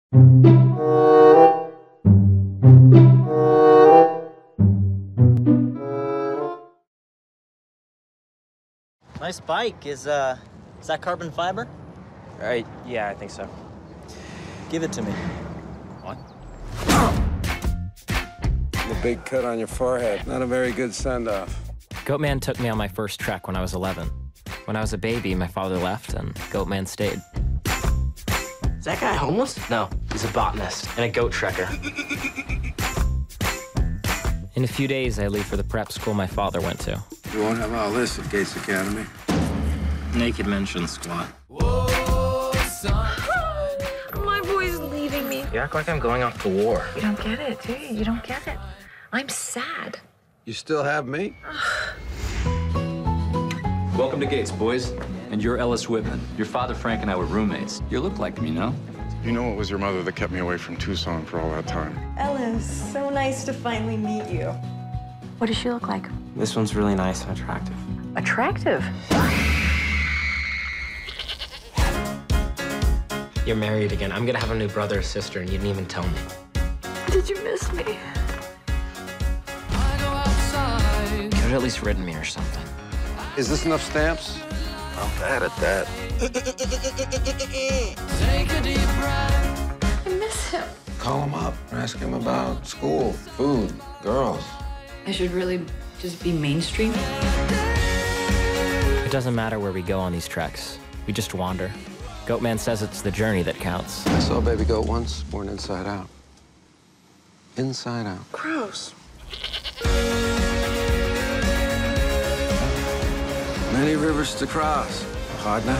Nice bike. Is that carbon fiber? Yeah, I think so. Give it to me. What? The big cut on your forehead. Not a very good send-off. Goatman took me on my first trek when I was 11. When I was a baby, my father left, and Goatman stayed. Is that guy homeless? No, he's a botanist and a goat trekker. In a few days, I leave for the prep school my father went to. You won't have all this at Gates Academy. Naked mention squat. My boy's leaving me. You act like I'm going off to war. You don't get it, do you? You don't get it. I'm sad. You still have me? Welcome to Gates, boys. And you're Ellis Whitman. Your father, Frank, and I were roommates. You look like him, you know? You know it was your mother that kept me away from Tucson for all that time. Ellis, so nice to finally meet you. What does she look like? This one's really nice and attractive. Attractive. You're married again. I'm gonna have a new brother or sister, and you didn't even tell me. Did you miss me? You could have at least written me or something. Is this enough stamps? I'm bad at that. I miss him. Call him up. Ask him about school, food, girls. I should really just be mainstream. It doesn't matter where we go on these treks. We just wander. Goatman says it's the journey that counts. I saw a baby goat once, born inside out. Inside out. Gross. Many rivers to cross. Hard now.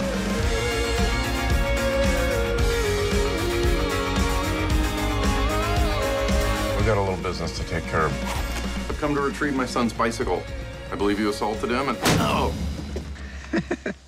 We got a little business to take care of. I've come to retrieve my son's bicycle. I believe you assaulted him and... Oh!